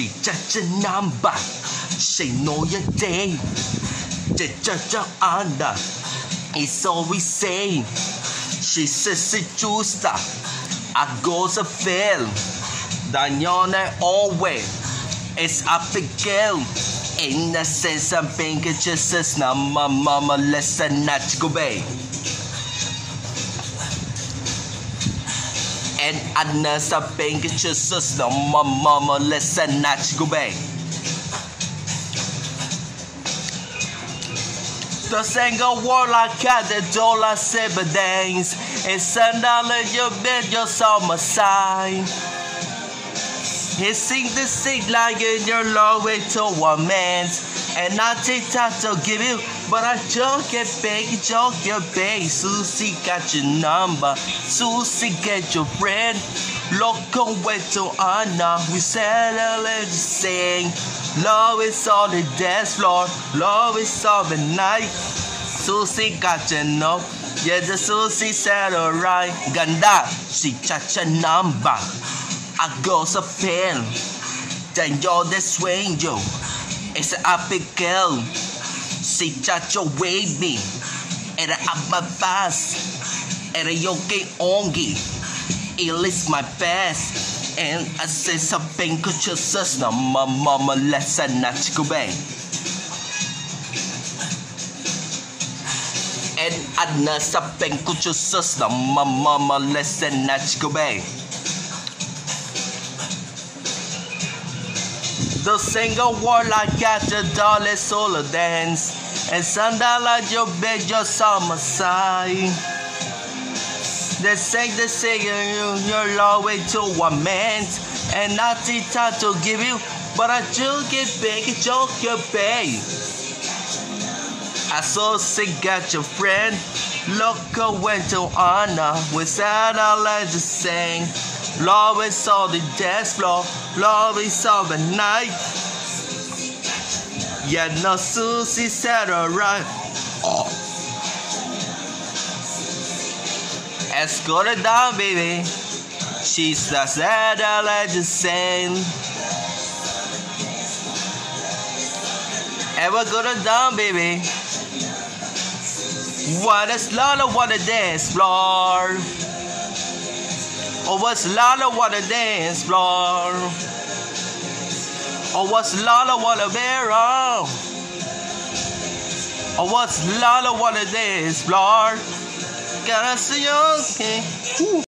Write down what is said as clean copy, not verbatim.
She just a number. She know your day. Just under. It's all we say. She says it justa. I goes a fail. Danyone always. It's up again. In the sense I'm thinking just as now my mama listen not to go back. And I know something just as now my mama listen not to go back. The single war like at the dollar $7. It's $1 you bet your summer side. He sing the sick like in your low way to a man's. And I take time to give you, but I joke it big, joke your big. Susie got your number, Susie get your friend. Local way to Anna, we settle and sing. Love is on the dance floor, love is on the night. Susie got your number, yeah, the Susie said alright. Ganda, she got your number. I go so pen, then you're the stranger. It's an epic girl. She touch your wavy, and up my fast, and you get ongi. It is my best, and I say something could just us now. My mama lesson not to go back. And I know something could just us now. My mama lesson not to go back. The single word like at the dollar solo dance. And $1 you bet your summer side. They say you're low way to a man's. And not the time to give you, but I do get big, joke your pay. I saw sick at your friend. Look went to Anna with $1 to sing. Love is on the dance floor, love is on the night. Yeah, no Susie said alright. Oh. Let's go to down, baby. She's the sad legend saying. Ever go to down, baby? What is Lala wanna dance floor? Or what's Lala wanna dance floor? Or what's Lala wanna bear on? Or what's Lala wanna dance floor? Gotta see you, okay?